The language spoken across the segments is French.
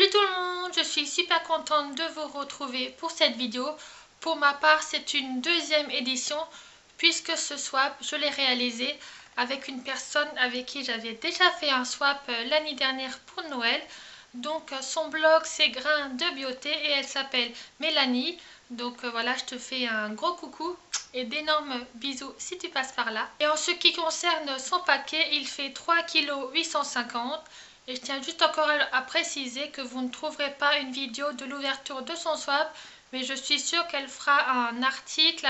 Salut tout le monde, je suis super contente de vous retrouver pour cette vidéo. Pour ma part, c'est une deuxième édition puisque ce swap, je l'ai réalisé avec une personne avec qui j'avais déjà fait un swap l'année dernière pour Noël. Donc son blog c'est Grains de Beauté et elle s'appelle Mélanie. Donc voilà, je te fais un gros coucou et d'énormes bisous si tu passes par là. Et en ce qui concerne son paquet, il fait 3,850 kg. Et je tiens juste encore à préciser que vous ne trouverez pas une vidéo de l'ouverture de son swap, mais je suis sûre qu'elle fera un article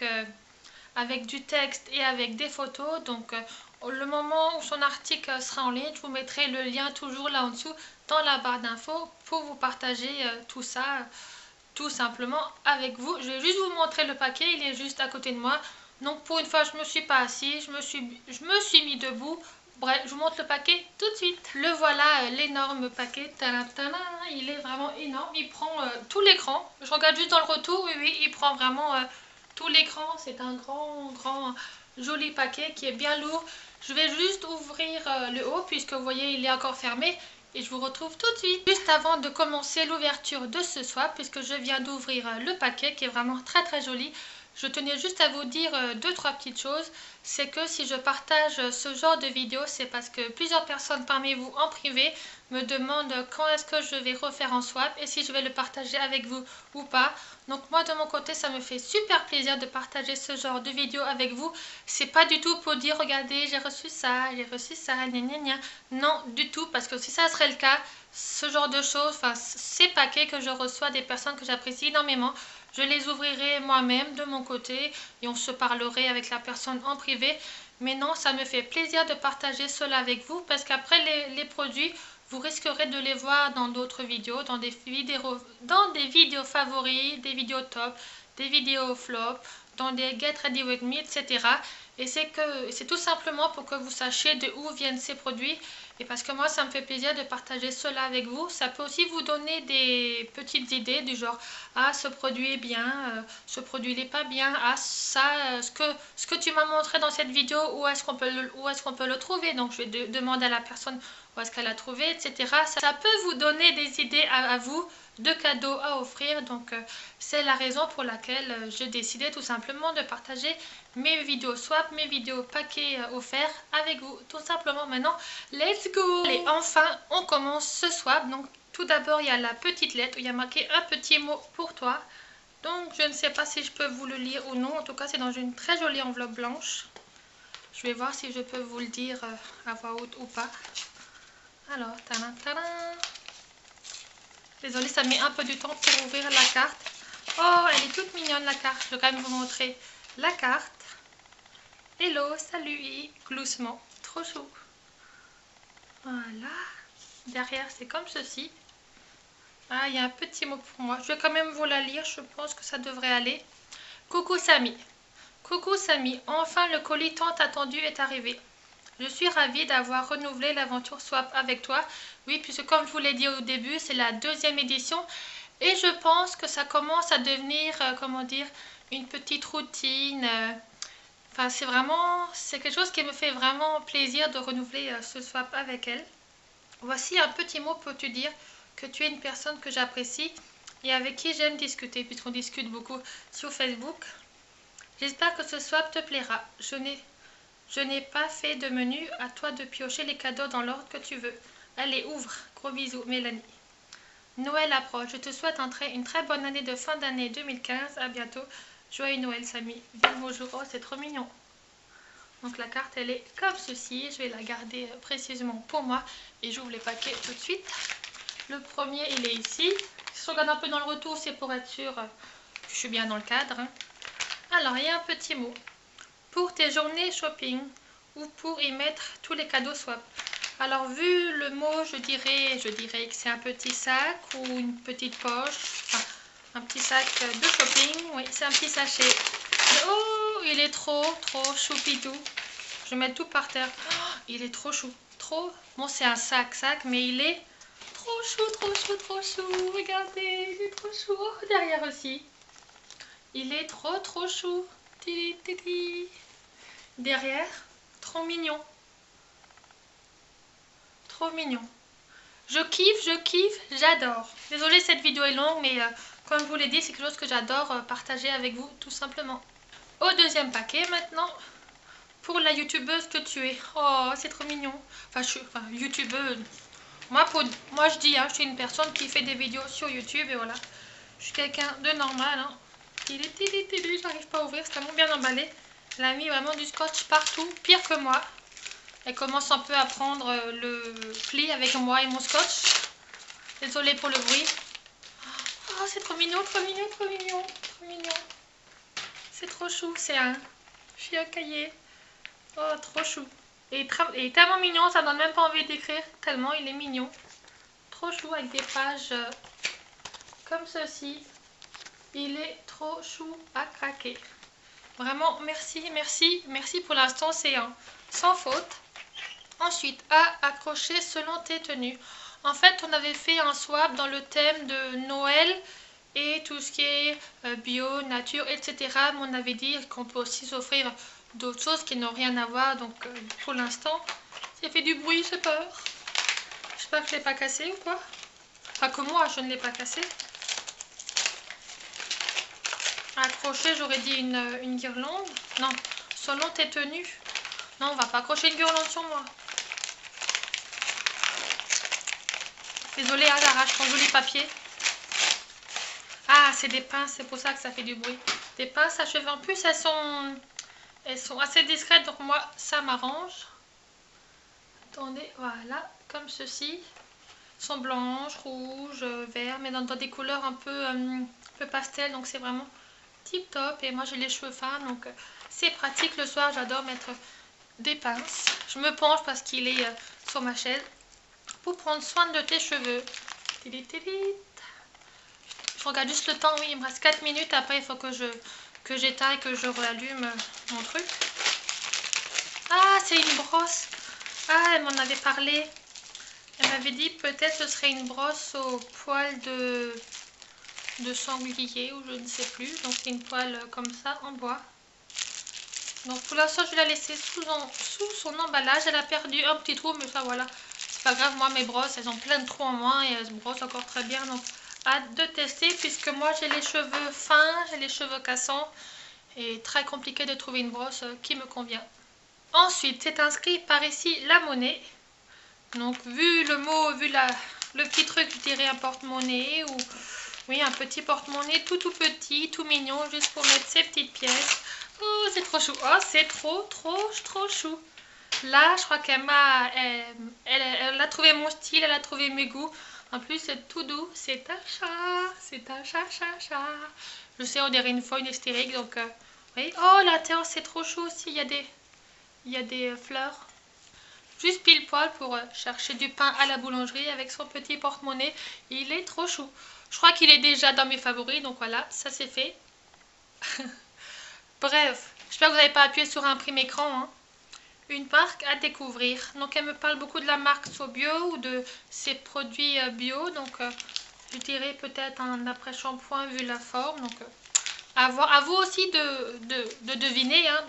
avec du texte et avec des photos. Donc le moment où son article sera en ligne, je vous mettrai le lien toujours là en dessous dans la barre d'infos pour vous partager tout ça tout simplement avec vous. Je vais juste vous montrer le paquet, il est juste à côté de moi. Donc pour une fois, je ne me suis pas assise, je me suis mis debout. Bref, je vous montre le paquet tout de suite. Le voilà, l'énorme paquet. Tadam, tadam, il est vraiment énorme. Il prend tout l'écran. Je regarde juste dans le retour. Oui, oui, il prend vraiment tout l'écran. C'est un grand, joli paquet qui est bien lourd. Je vais juste ouvrir le haut puisque vous voyez, il est encore fermé. Et je vous retrouve tout de suite. Juste avant de commencer l'ouverture de ce swap, puisque je viens d'ouvrir le paquet qui est vraiment très joli. Je tenais juste à vous dire deux, trois petites choses. C'est que si je partage ce genre de vidéo, c'est parce que plusieurs personnes parmi vous en privé me demandent quand est-ce que je vais refaire un swap et si je vais le partager avec vous ou pas. Donc moi de mon côté, ça me fait super plaisir de partager ce genre de vidéo avec vous. C'est pas du tout pour dire regardez, j'ai reçu ça, gna gna gna. Non, du tout, parce que si ça serait le cas, ce genre de choses, enfin ces paquets que je reçois des personnes que j'apprécie énormément, je les ouvrirai moi-même de mon côté et on se parlerait avec la personne en privé. Mais non, ça me fait plaisir de partager cela avec vous parce qu'après les produits, vous risquerez de les voir dans d'autres vidéos, dans des vidéos favoris, des vidéos top, des vidéos flop, dans des Get Ready With Me, etc. Et c'est tout simplement pour que vous sachiez de où viennent ces produits. Et parce que moi, ça me fait plaisir de partager cela avec vous. Ça peut aussi vous donner des petites idées du genre « Ah, ce produit est bien, ce produit n'est pas bien. Ah, ça, ce que tu m'as montré dans cette vidéo, où est-ce qu'on peut le trouver ?» Donc, je vais demander à la personne où est-ce qu'elle a trouvé, etc. Ça peut vous donner des idées à vous de cadeaux à offrir. Donc, c'est la raison pour laquelle j'ai décidé tout simplement de partager mes vidéos swap, mes vidéos paquets offerts avec vous. Tout simplement maintenant, let's go! Allez, enfin, on commence ce swap. Donc, tout d'abord, il y a la petite lettre où il y a marqué un petit mot pour toi. Donc, je ne sais pas si je peux vous le lire ou non. En tout cas, c'est dans une très jolie enveloppe blanche. Je vais voir si je peux vous le dire à voix haute ou pas. Alors, tadam, tadam. Désolée, ça met un peu du temps pour ouvrir la carte. Oh, elle est toute mignonne la carte. Je vais quand même vous montrer la carte. Hello, salut et gloussement. Trop chou. Voilà. Derrière, c'est comme ceci. Ah, il y a un petit mot pour moi. Je vais quand même vous la lire. Je pense que ça devrait aller. Coucou Samy. Coucou Samy. Enfin, le colis tant attendu est arrivé. Je suis ravie d'avoir renouvelé l'aventure swap avec toi. Oui, puisque comme je vous l'ai dit au début, c'est la deuxième édition. Et je pense que ça commence à devenir, comment dire, une petite routine. Enfin, c'est quelque chose qui me fait vraiment plaisir de renouveler ce swap avec elle. Voici un petit mot pour te dire que tu es une personne que j'apprécie et avec qui j'aime discuter, puisqu'on discute beaucoup sur Facebook. J'espère que ce swap te plaira. Je n'ai pas fait de menu, à toi de piocher les cadeaux dans l'ordre que tu veux. Allez, ouvre. Gros bisous, Mélanie. Noël approche. Je te souhaite une très bonne année de fin d'année 2015. À bientôt. Joyeux Noël, Samy. Vive vos jours. Oh, c'est trop mignon. Donc la carte, elle est comme ceci. Je vais la garder précisément pour moi. Et j'ouvre les paquets tout de suite. Le premier, il est ici. Si je regarde un peu dans le retour, c'est pour être sûr que je suis bien dans le cadre. Alors, il y a un petit mot. Pour tes journées shopping ou pour y mettre tous les cadeaux swap. Alors vu le mot, je dirais que c'est un petit sac ou une petite poche, enfin un petit sac de shopping. Oui, c'est un petit sachet. Oh, il est trop choupidou. Je vais mettre tout par terre. Oh, il est trop chou, trop. Bon, c'est un sac, mais il est trop chou. Regardez, il est trop chou. Oh, derrière aussi. Il est trop chou. Derrière, trop mignon. Trop mignon. Je kiffe, j'adore. Désolée, cette vidéo est longue, mais comme je vous l'ai dit, c'est quelque chose que j'adore partager avec vous, tout simplement. Au deuxième paquet maintenant, pour la youtubeuse que tu es. Oh, c'est trop mignon. Enfin, youtubeuse. Moi, je dis, hein, je suis une personne qui fait des vidéos sur YouTube et voilà. Je suis quelqu'un de normal. Hein. J'arrive pas à ouvrir, c'est tellement bien emballé. Elle a mis vraiment du scotch partout, pire que moi. Elle commence un peu à prendre le pli avec moi et mon scotch. Désolée pour le bruit. Oh, c'est trop mignon, trop mignon, trop mignon, trop mignon. C'est trop chou, c'est un cahier. Oh, trop chou. Et il est tellement mignon, ça donne même pas envie d'écrire, tellement il est mignon. Trop chou avec des pages comme ceci. Il est trop chou à craquer. Vraiment, merci, merci, merci pour l'instant, c'est sans faute. Ensuite, à accrocher selon tes tenues. En fait, on avait fait un swap dans le thème de Noël et tout ce qui est bio, nature, etc. Mais on avait dit qu'on peut aussi s'offrir d'autres choses qui n'ont rien à voir. Donc, pour l'instant, ça fait du bruit, j'ai peur. J'espère que je ne l'ai pas cassé ou quoi. Enfin, que moi, je ne l'ai pas cassé. Accrocher, j'aurais dit une guirlande. Non, selon tes tenues. Non, on va pas accrocher une guirlande sur moi. Désolée, hein, j'arrache ton joli papier. Ah, c'est des pinces, c'est pour ça que ça fait du bruit. Des pinces à cheveux. En plus, elles sont assez discrètes, donc moi, ça m'arrange. Attendez, voilà, comme ceci. Elles sont blanches, rouges, verts, mais dans des couleurs un peu pastel, donc c'est vraiment tip top. Et moi, j'ai les cheveux fins, donc c'est pratique. Le soir, j'adore mettre des pinces. Je me penche parce qu'il est sur ma chaise. Pour prendre soin de tes cheveux. Je regarde juste le temps, oui, il me reste 4 minutes. Après, il faut que j'éteins et que je rallume mon truc. Ah, c'est une brosse. Ah, elle m'en avait parlé. Elle m'avait dit peut-être ce serait une brosse au poil de sanglier ou je ne sais plus. Donc, c'est une poêle comme ça en bois. Donc, pour l'instant, je vais la laisser sous son emballage. Elle a perdu un petit trou, mais ça, voilà. C'est pas grave, moi mes brosses elles ont plein de trous en moins et elles se brossent encore très bien, donc hâte de tester puisque moi j'ai les cheveux fins, j'ai les cheveux cassants et très compliqué de trouver une brosse qui me convient. Ensuite c'est inscrit par ici la monnaie, donc vu le mot, vu le petit truc, je dirais un porte-monnaie ou oui un petit porte-monnaie tout petit, tout mignon, juste pour mettre ces petites pièces. Oh c'est trop chou, oh c'est trop chou. Là, je crois qu'elle elle a trouvé mon style, elle a trouvé mes goûts. En plus, c'est tout doux. C'est un chat. Je sais, on dirait une faune hystérique, donc oui. Oh, l'intérieur, c'est trop chaud aussi. Il y a des fleurs. Juste pile poil pour chercher du pain à la boulangerie avec son petit porte-monnaie. Il est trop chou. Je crois qu'il est déjà dans mes favoris, donc voilà, ça c'est fait. Bref, j'espère que vous n'avez pas appuyé sur imprimer écran, hein. Une marque à découvrir. Donc elle me parle beaucoup de la marque Sobio ou de ses produits bio. Donc je dirais peut-être un après-shampoing vu la forme. Donc à voir. À vous aussi de deviner. Hein.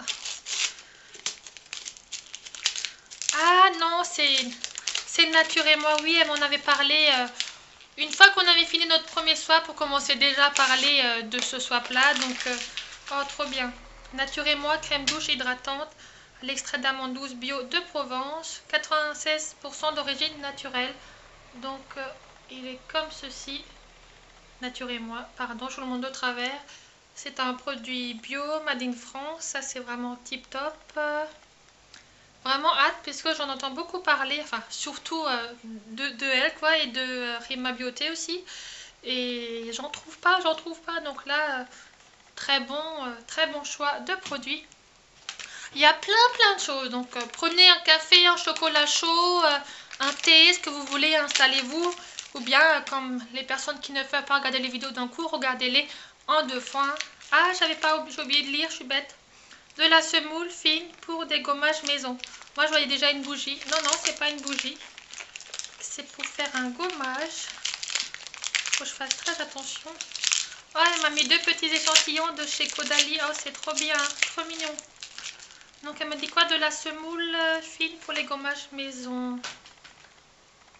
Ah non, c'est Nature et moi. Oui, elle m'en avait parlé. Une fois qu'on avait fini notre premier swap, on commençait déjà à parler de ce swap là. Donc oh trop bien. Nature et moi, crème douche hydratante. L'extrait d'amande douce bio de Provence, 96% d'origine naturelle. Donc il est comme ceci. Nature et moi, pardon, je vous le montre de travers. C'est un produit bio, made in France. Ça c'est vraiment tip top. Vraiment hâte puisque j'en entends beaucoup parler, enfin surtout de elle quoi et de Rima Beauté aussi. Et j'en trouve pas. Donc là, très bon choix de produit. Il y a plein de choses, donc prenez un café, un chocolat chaud, un thé, ce que vous voulez, installez-vous. Ou bien, comme les personnes qui ne peuvent pas regarder les vidéos d'un coup, regardez-les en 2 fois. Ah, j'ai oublié de lire, je suis bête. De la semoule fine pour des gommages maison. Moi, je voyais déjà une bougie. Non, c'est pas une bougie. C'est pour faire un gommage. Faut que je fasse très attention. Oh, elle m'a mis 2 petits échantillons de chez Caudalie. Oh, c'est trop bien, trop mignon. Donc elle me dit quoi? De la semoule fine pour les gommages maison.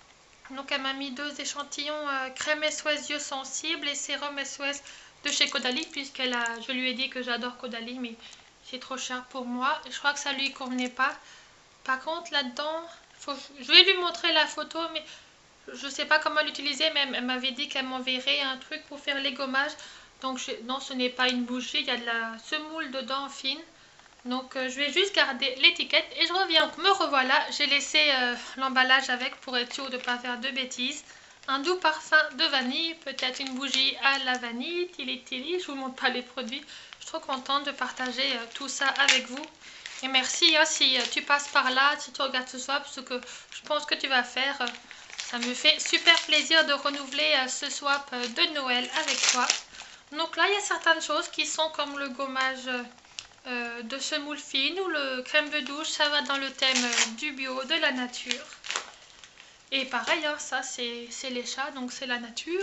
Donc elle m'a mis 2 échantillons crème SOS yeux sensibles et sérum SOS de chez Caudalie, je lui ai dit que j'adore Caudalie, mais c'est trop cher pour moi. Je crois que ça lui convenait pas. Par contre là-dedans, je vais lui montrer la photo, mais je sais pas comment l'utiliser. Mais elle m'avait dit qu'elle m'enverrait un truc pour faire les gommages. Donc non, ce n'est pas une bougie, il y a de la semoule dedans fine. Donc je vais juste garder l'étiquette et je reviens. Donc me revoilà, j'ai laissé l'emballage avec pour être sûr de ne pas faire de bêtises. Un doux parfum de vanille, peut-être une bougie à la vanille, tili tili, je vous montre pas les produits. Je suis trop contente de partager tout ça avec vous. Et merci si tu passes par là, si tu regardes ce swap, ce que je pense que tu vas faire. Ça me fait super plaisir de renouveler ce swap de Noël avec toi. Donc là, il y a certaines choses qui sont comme le gommage de semoule fine ou le crème de douche. Ça va dans le thème du bio, de la nature. Et pareil, hein, ça c'est les chats, donc c'est la nature.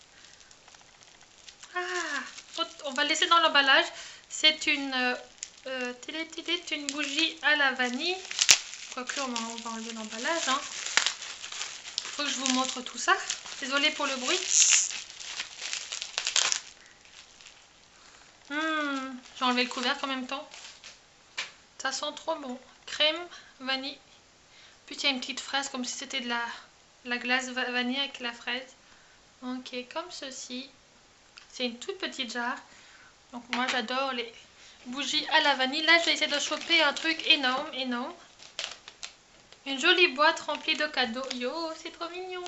Ah, on va laisser dans l'emballage. C'est une bougie à la vanille. Quoique, on va enlever l'emballage. Hein. Faut que je vous montre tout ça. Désolée pour le bruit. J'ai enlevé le couvercle en même temps. Ça sent trop bon. Crème, vanille. Puis il y a une petite fraise comme si c'était de la glace vanille avec la fraise. Ok, comme ceci. C'est une toute petite jarre. Donc moi j'adore les bougies à la vanille. Là je vais essayer de choper un truc énorme, énorme. Une jolie boîte remplie de cadeaux. Yo, c'est trop mignon.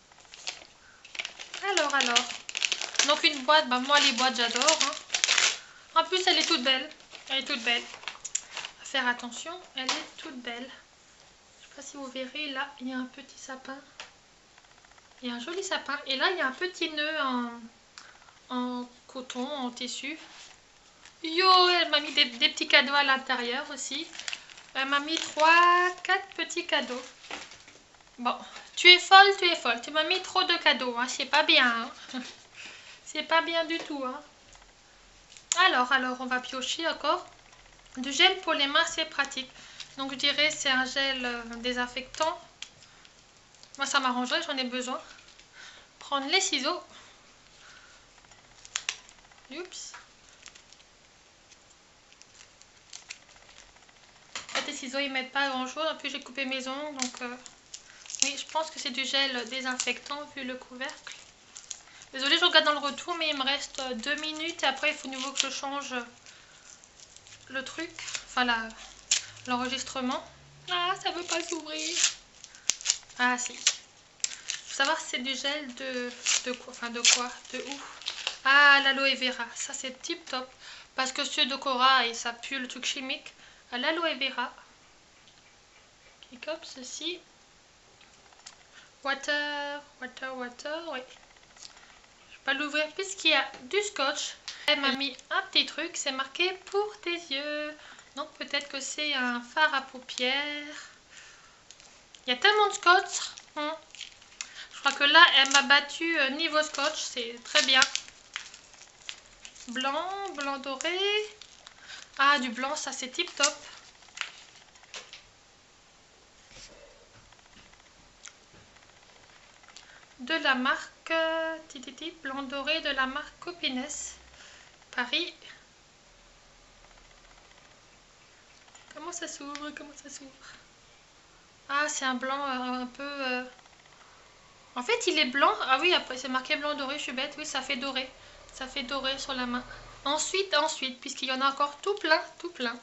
Alors. Donc une boîte, bah moi les boîtes j'adore. Hein. En plus elle est toute belle. Elle est toute belle. À faire attention, elle est toute belle. Je sais pas si vous verrez, là il y a un petit sapin. Il y a un joli sapin. Et là il y a un petit nœud en coton, en tissu. Yo, elle m'a mis des petits cadeaux à l'intérieur aussi. Elle m'a mis 3-4 petits cadeaux. Bon, tu es folle, tu es folle. Tu m'as mis trop de cadeaux, hein. C'est pas bien. Hein. C'est pas bien du tout. Hein. Alors, on va piocher encore. Du gel pour les mains, c'est pratique. Donc, je dirais c'est un gel désinfectant. Moi, ça m'arrangerait, j'en ai besoin. Prendre les ciseaux. Oups. Les ciseaux, ils mettent pas grand chose. En plus, j'ai coupé mes ongles, donc... Oui, je pense que c'est du gel désinfectant vu le couvercle. Désolée, je regarde dans le retour, mais il me reste 2 minutes et après il faut de nouveau que je change le truc, enfin l'enregistrement. Ah, ça veut pas s'ouvrir. Ah si. Faut savoir si c'est du gel de quoi, enfin de quoi, de où. Ah, l'aloe vera, ça c'est tip top. Parce que ceux de Cora, et ça pue le truc chimique. À l'aloe vera. Qui est comme ceci. Water, oui. Je vais pas l'ouvrir puisqu'il y a du scotch. Elle m'a mis un petit truc, c'est marqué pour tes yeux. Donc peut-être que c'est un fard à paupières. Il y a tellement de scotch. Je crois que là, elle m'a battu niveau scotch, c'est très bien. Blanc doré. Ah, du blanc, ça c'est tip top. De la marque blanc doré de la marque Copines Paris. Comment ça s'ouvre? Ah, c'est un blanc un peu... En fait, il est blanc. Ah oui, après c'est marqué blanc doré, je suis bête. Oui, ça fait doré. Ça fait doré sur la main. Ensuite, puisqu'il y en a encore tout plein. En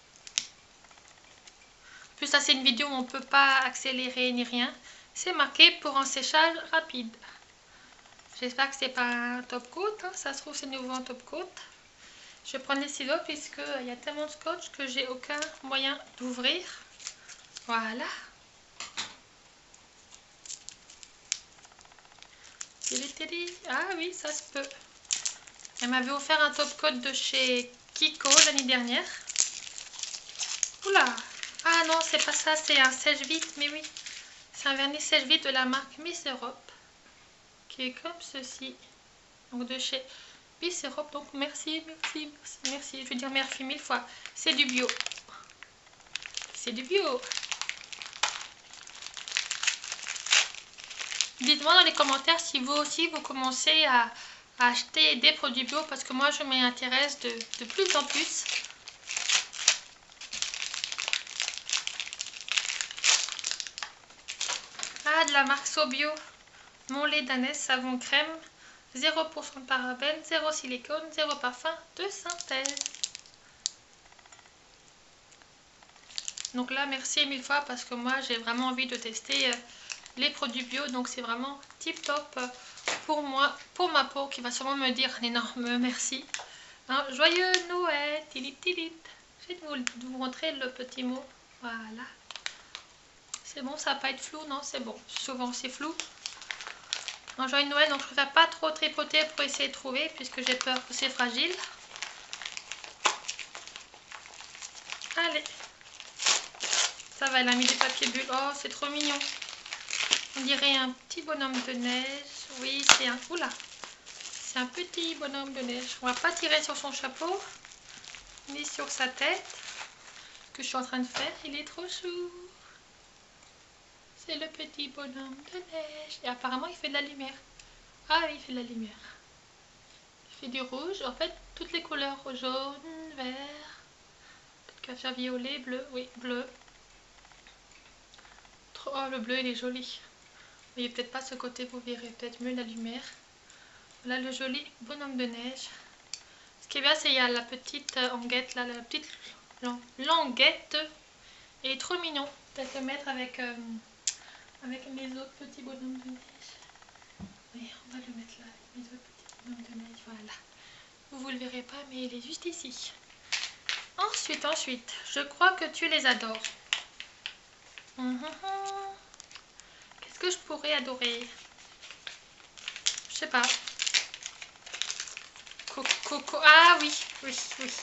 plus, ça c'est une vidéo où on ne peut pas accélérer ni rien. C'est marqué pour un séchage rapide. J'espère que c'est pas un top coat. Hein. Ça se trouve, c'est nouveau en top coat. Je vais prendre les ciseaux puisqu'il y a tellement de scotch que j'ai aucun moyen d'ouvrir. Voilà. Ah oui, ça se peut. Elle m'avait offert un top coat de chez Kiko l'année dernière. Oula. Ah non, c'est pas ça, c'est un sèche-vite, mais oui. C'est un vernis sèche-vite de la marque Miss Europe. Qui est comme ceci. Donc de chez Miss Europe. Donc merci. Je veux dire merci 1000 fois. C'est du bio. C'est du bio. Dites-moi dans les commentaires si vous aussi vous commencez à acheter des produits bio, parce que moi je m'y intéresse de plus en plus. Ah, de la marque Sobio, mon lait d'ânesse savon crème, 0% de parabènes, 0 silicone, 0 parfum de synthèse. Donc là, merci mille fois parce que moi j'ai vraiment envie de tester les produits bio, donc c'est vraiment tip top pour moi, pour ma peau, qui va sûrement me dire un énorme merci. Hein, joyeux Noël, tilit tilit. Je vais vous montrer le petit mot, voilà. C'est bon, ça va pas être flou, non, c'est bon, souvent c'est flou. Un joyeux Noël, donc je préfère pas trop tripoter pour essayer de trouver, puisque j'ai peur que c'est fragile. Allez. Ça va, elle a mis des papiers bulles. Oh, c'est trop mignon. On dirait un petit bonhomme de neige. Oui, c'est un... Oula. C'est un petit bonhomme de neige. On va pas tirer sur son chapeau, ni sur sa tête, que je suis en train de faire. Il est trop chou. C'est le petit bonhomme de neige. Et apparemment, il fait de la lumière. Ah oui, il fait de la lumière. Il fait du rouge. En fait, toutes les couleurs. Jaune, vert. Peut-être qu'il va faire violet, bleu. Oui, bleu. Oh, le bleu, il est joli. Vous voyez peut-être pas ce côté, vous verrez peut-être mieux la lumière. Voilà le joli bonhomme de neige. Ce qui est bien, c'est qu'il y a la petite languette, là, la petite languette. Il est trop mignon. Peut-être le mettre avec mes autres petits bonhommes de neige. Oui, on va le mettre là, avec mes autres petits bonhommes de neige. Voilà. Vous le verrez pas, mais il est juste ici. Ensuite, je crois que tu les adores. Qu'est-ce que je pourrais adorer? Je sais pas. Coco. Ah oui, oui.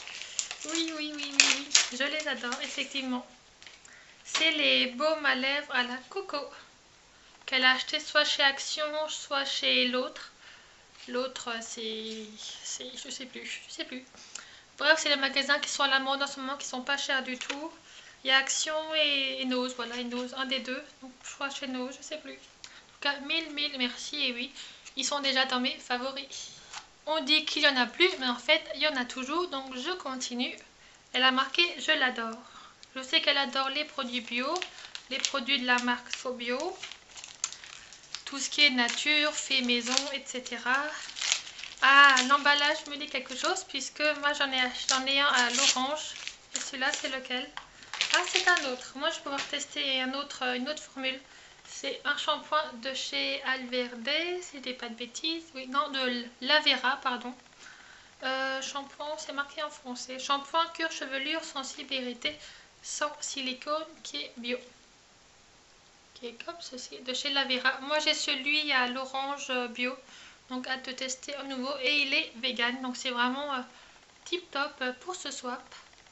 Je les adore, effectivement. C'est les baumes à lèvres à la coco. Qu'elle a acheté soit chez Action, soit chez l'autre. L'autre, c'est... Je sais plus. Bref, c'est les magasins qui sont à la mode en ce moment, qui sont pas chers du tout. Il y a Action et Nose, voilà, et Nose, un des deux. Donc, je crois chez Nose, je sais plus. En tout cas, mille merci, et oui, ils sont déjà dans mes favoris. On dit qu'il n'y en a plus, mais en fait, il y en a toujours, donc je continue. Elle a marqué « Je l'adore ». Je sais qu'elle adore les produits bio, les produits de la marque Sobio, tout ce qui est nature, fait maison, etc. Ah, l'emballage me dit quelque chose, puisque moi j'en ai un à l'orange, et celui-là c'est lequel? Ah, c'est un autre. Moi je vais pouvoir tester une autre formule. C'est un shampoing de chez Alverde, si je dis pas de bêtises. Oui, non, de Lavera, pardon. Shampoing, c'est marqué en français. Shampoing cure chevelure sensible et irritée, sans silicone, qui est bio. Qui est comme ceci, de chez Lavera. Moi j'ai celui à l'orange bio. Donc hâte de tester à nouveau. Et il est vegan, donc c'est vraiment tip top pour ce swap.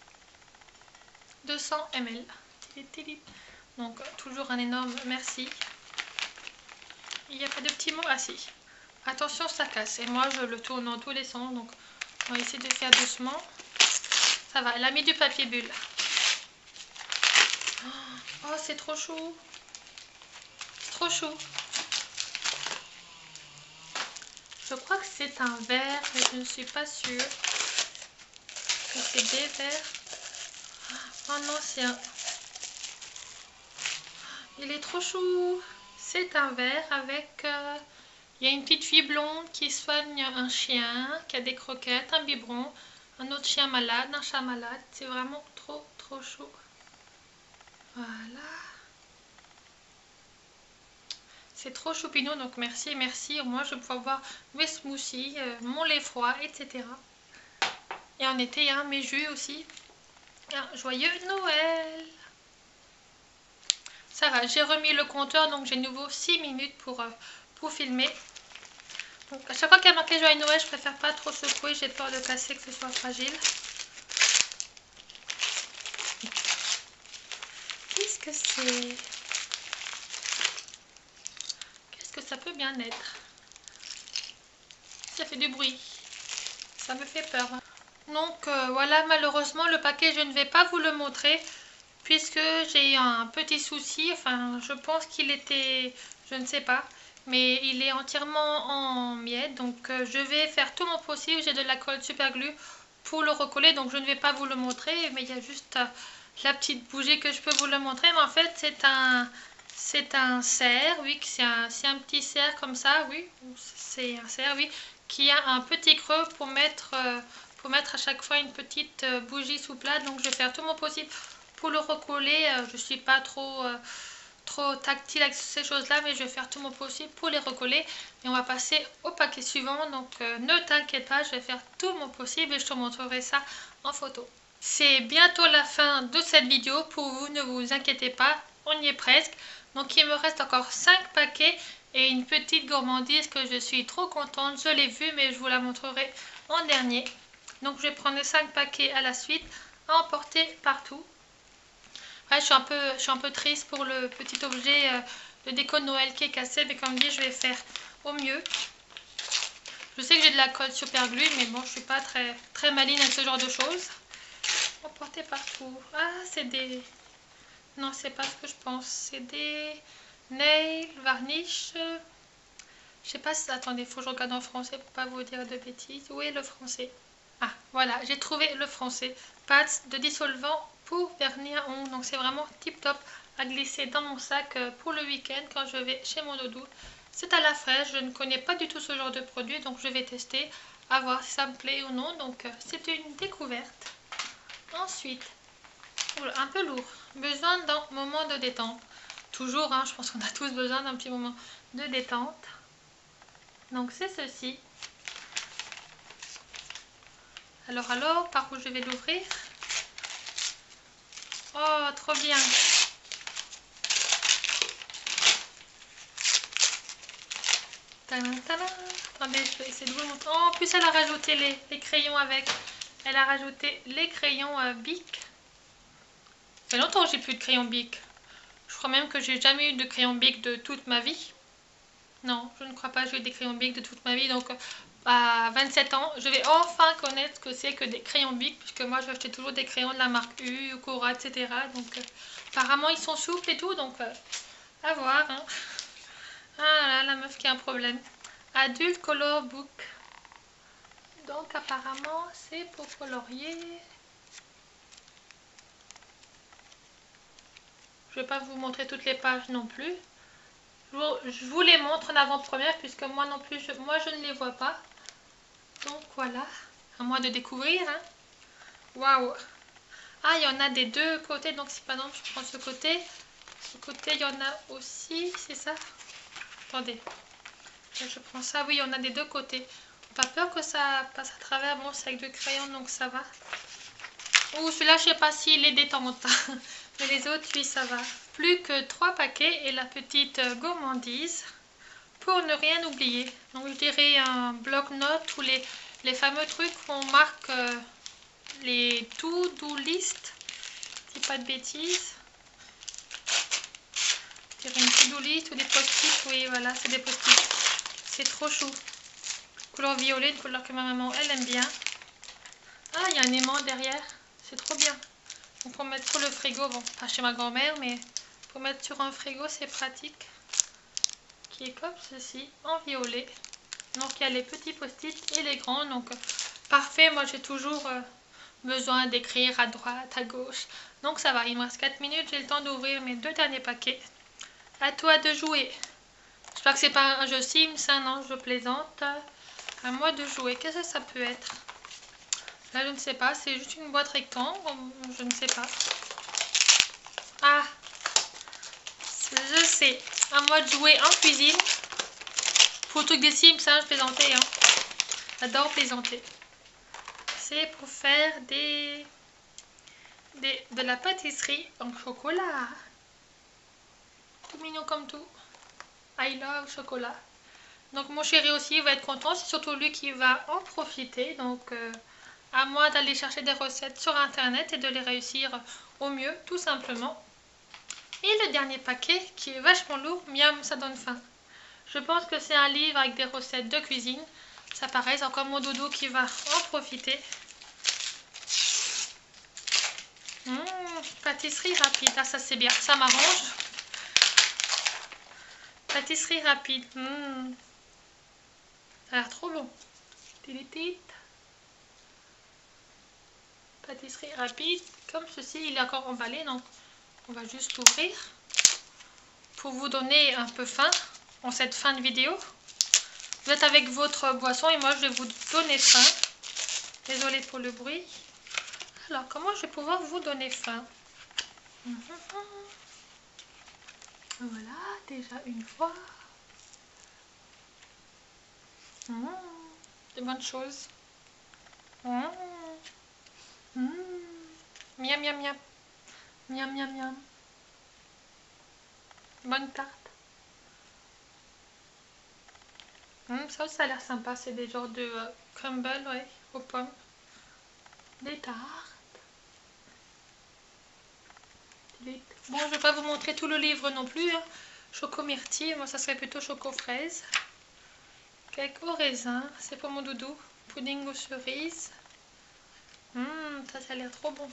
200 ml. Donc toujours un énorme merci. Il n'y a pas de petits mots. Ah si. Attention, ça casse. Et moi je le tourne dans tous les sens. Donc on va essayer de faire doucement. Ça va. Elle a mis du papier bulle. Oh, c'est trop chou. C'est trop chou. Je crois que c'est un verre, mais je ne suis pas sûre. Que c'est des verres. Oh non, c'est un... Il est trop chou. C'est un verre avec... il y a une petite fille blonde qui soigne un chien, qui a des croquettes, un biberon, un autre chien malade, un chat malade. C'est vraiment trop chou. Voilà. C'est trop choupinou, donc merci. Au moins je vais pouvoir boire mes smoothies, mon lait froid, etc. Et en été, hein, mes jus aussi. Un joyeux Noël! Ça va, j'ai remis le compteur, donc j'ai de nouveau 6 minutes pour filmer. Donc à chaque fois qu'il y a marqué joyeux Noël, je préfère pas trop secouer, j'ai peur de casser, que ce soit fragile. Qu'est-ce que c'est? Qu'est-ce que ça peut bien être? Ça fait du bruit. Ça me fait peur. Donc voilà, malheureusement le paquet je ne vais pas vous le montrer, puisque j'ai eu un petit souci. Enfin, je pense qu'il était, je ne sais pas, mais il est entièrement en miettes. Donc je vais faire tout mon possible. J'ai de la colle super glue pour le recoller, donc je ne vais pas vous le montrer, mais il y a juste la petite bougie que je peux vous le montrer. Mais en fait c'est un cerf, oui, c'est un petit cerf comme ça, oui, c'est un cerf, oui, qui a un petit creux pour mettre à chaque fois une petite bougie sous plat. Donc je vais faire tout mon possible pour le recoller. Je suis pas trop tactile avec ces choses là, mais je vais faire tout mon possible pour les recoller. Et on va passer au paquet suivant, donc ne t'inquiète pas, je vais faire tout mon possible et je te montrerai ça en photo. C'est bientôt la fin de cette vidéo pour vous, ne vous inquiétez pas, on y est presque. Donc il me reste encore 5 paquets et une petite gourmandise que je suis trop contente. Je l'ai vue, mais je vous la montrerai en dernier. Donc je vais prendre les 5 paquets à la suite à emporter partout. Ouais, je suis un peu triste pour le petit objet de déco de Noël qui est cassé, mais comme dit, je vais faire au mieux. Je sais que j'ai de la colle super glue, mais bon, je suis pas très maligne avec ce genre de choses. Emporter partout. Ah, c'est des... Non, c'est pas ce que je pense. C'est des nail varnish. Je sais pas si... Attendez, il faut que je regarde en français pour pas vous dire de bêtises. Où est le français? Ah, voilà, j'ai trouvé le français. Pâte de dissolvant pour vernis à ongles. Donc c'est vraiment tip top à glisser dans mon sac pour le week-end quand je vais chez mon doudou. C'est à la fraîche, je ne connais pas du tout ce genre de produit, donc je vais tester, à voir si ça me plaît ou non. Donc c'est une découverte. Ensuite, un peu lourd, besoin d'un moment de détente. Toujours, hein, je pense qu'on a tous besoin d'un petit moment de détente. Donc c'est ceci. Alors, par où je vais l'ouvrir? Oh, trop bien! Tadam, tadam. Attendez, je vais essayer de vous montrer. Oh, en plus, elle a rajouté les crayons avec. Elle a rajouté les crayons Bic. Ça fait longtemps que j'ai plus de crayons Bic. Je crois même que j'ai jamais eu de crayons Bic de toute ma vie. Non, je ne crois pas que j'ai eu des crayons Bic de toute ma vie. Donc, à 27 ans, je vais enfin connaître ce que c'est que des crayons Bic, puisque moi, j'achetais toujours des crayons de la marque U, Cora, etc. Donc, apparemment, ils sont souples et tout, donc à voir. Hein. Ah là, la meuf qui a un problème. Adult Color Book. Donc, apparemment, c'est pour colorier. Je ne vais pas vous montrer toutes les pages non plus. Je vous les montre en avant-première, puisque moi non plus, moi je ne les vois pas. Donc voilà, à moi de découvrir. Hein. Waouh! Ah, il y en a des deux côtés, donc si par exemple je prends ce côté il y en a aussi, c'est ça? Attendez, je prends ça, oui, il y en a des deux côtés. Pas peur que ça passe à travers, bon c'est avec du crayon donc ça va. Ouh, celui-là je sais pas s'il est détente, mais les autres, oui, ça va. Plus que 3 paquets et la petite gourmandise pour ne rien oublier. Donc je dirais un bloc-notes ou les fameux trucs qu'on marque les to-do list. Je dis pas de bêtises. Je dirais une to-do list ou des post-it. Oui, voilà, c'est des post-it. C'est trop chou. Couleur violet, une couleur que ma maman, elle aime bien. Ah, il y a un aimant derrière. C'est trop bien. Donc pour mettre sur le frigo, bon, pas chez ma grand-mère, mais pour mettre sur un frigo, c'est pratique. Qui est comme ceci, en violet. Donc il y a les petits post-it et les grands. Donc parfait, moi j'ai toujours besoin d'écrire à droite, à gauche. Donc ça va, il me reste 4 minutes, j'ai le temps d'ouvrir mes 2 derniers paquets. À toi de jouer. J'espère que c'est pas un jeu Sims, hein, non, je plaisante. À moi de jouer. Qu'est-ce que ça peut être? Là, je ne sais pas. C'est juste une boîte rectangle. Je ne sais pas. Ah, je sais. À moi de jouer en cuisine. Pour le truc des Sims, hein, je plaisantais. Hein. J'adore plaisanter. C'est pour faire de la pâtisserie en chocolat. Tout mignon comme tout. I love chocolat. Donc mon chéri aussi va être content. C'est surtout lui qui va en profiter. Donc à moi d'aller chercher des recettes sur internet et de les réussir au mieux, tout simplement. Et le dernier paquet qui est vachement lourd, miam, ça donne faim. Je pense que c'est un livre avec des recettes de cuisine. Ça paraît, c'est encore mon doudou qui va en profiter. Pâtisserie rapide, ah, ça c'est bien, ça m'arrange. Pâtisserie rapide. Ça a l'air trop bon. Pâtisserie rapide, comme ceci, il est encore emballé, donc on va juste l'ouvrir pour vous donner un peu faim en cette fin de vidéo. Vous êtes avec votre boisson et moi je vais vous donner faim. Désolée pour le bruit. Alors, comment je vais pouvoir vous donner faim? Voilà, déjà une fois. De bonnes choses. Miam, miam, miam. Miam, miam, miam. Bonne tarte. Ça a l'air sympa. C'est des genres de crumble, ouais, aux pommes. Des tartes. Bon, je ne vais pas vous montrer tout le livre non plus. Hein. Choco myrtille, moi ça serait plutôt choco fraise. Cake au raisin, c'est pour mon doudou. Pudding aux cerises. Ça a l'air trop bon.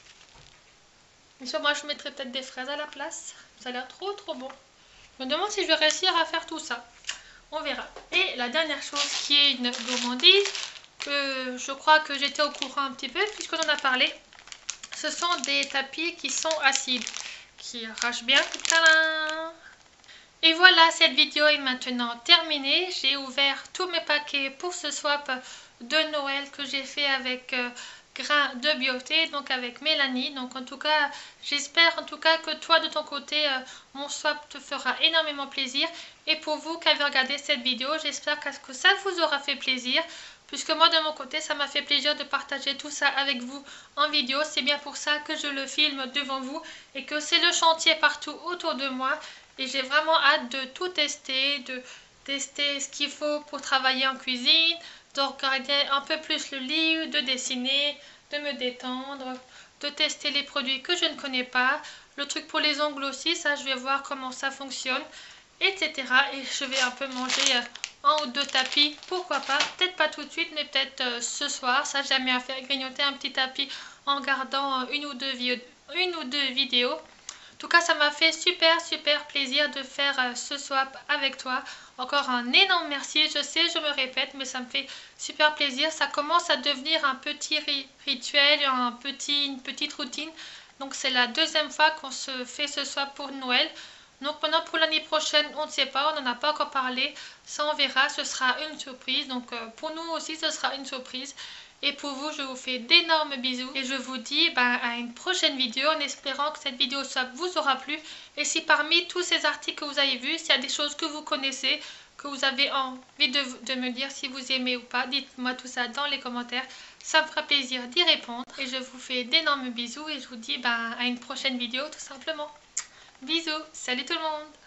Bien sûr, moi je mettrais peut-être des fraises à la place. Ça a l'air trop bon. Je me demande si je vais réussir à faire tout ça. On verra. Et la dernière chose qui est une gourmandise, que je crois que j'étais au courant un petit peu puisqu'on en a parlé. Ce sont des tapis qui sont acides, qui arrachent bien. Tadam! Et voilà, cette vidéo est maintenant terminée. J'ai ouvert tous mes paquets pour ce swap de Noël que j'ai fait avec Grain de Beauté, donc avec Mélanie. Donc en tout cas, j'espère en tout cas que toi de ton côté, mon swap te fera énormément plaisir. Et pour vous qui avez regardé cette vidéo, j'espère que ça vous aura fait plaisir. Puisque moi de mon côté, ça m'a fait plaisir de partager tout ça avec vous en vidéo. C'est bien pour ça que je le filme devant vous et que c'est le chantier partout autour de moi. Et j'ai vraiment hâte de tout tester, de tester ce qu'il faut pour travailler en cuisine, de regarder un peu plus le livre, de dessiner, de me détendre, de tester les produits que je ne connais pas. Le truc pour les ongles aussi, ça je vais voir comment ça fonctionne, etc. Et je vais un peu manger un ou deux tapis, pourquoi pas, peut-être pas tout de suite, mais peut-être ce soir. Ça j'aime bien faire, grignoter un petit tapis en regardant une ou deux vidéos. En tout cas, ça m'a fait super plaisir de faire ce swap avec toi. Encore un énorme merci. Je sais, je me répète, mais ça me fait super plaisir. Ça commence à devenir un petit rituel, une petite routine. Donc, c'est la deuxième fois qu'on se fait ce swap pour Noël. Donc, maintenant, pour l'année prochaine, on ne sait pas. On n'en a pas encore parlé. Ça, on verra. Ce sera une surprise. Donc, pour nous aussi, ce sera une surprise. Et pour vous, je vous fais d'énormes bisous et je vous dis à une prochaine vidéo en espérant que cette vidéo vous aura plu. Et si parmi tous ces articles que vous avez vus, s'il y a des choses que vous connaissez, que vous avez envie de me dire si vous aimez ou pas, dites-moi tout ça dans les commentaires. Ça me fera plaisir d'y répondre. Et je vous fais d'énormes bisous et je vous dis à une prochaine vidéo tout simplement. Bisous, salut tout le monde!